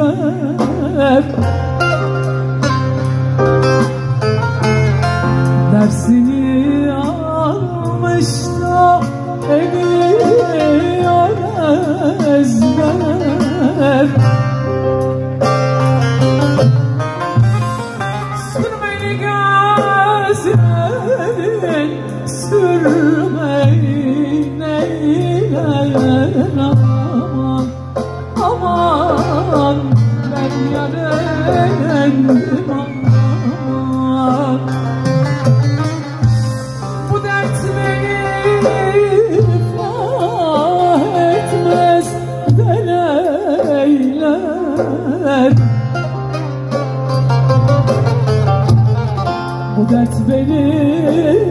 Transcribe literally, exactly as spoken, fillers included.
Dersini almış da ediyor ezber. Sürmeli gözlerin, sürmeyi neyler aman, aman ben yarendim aman. Bu dert beni iflah etmez de neyler. Bu dert beni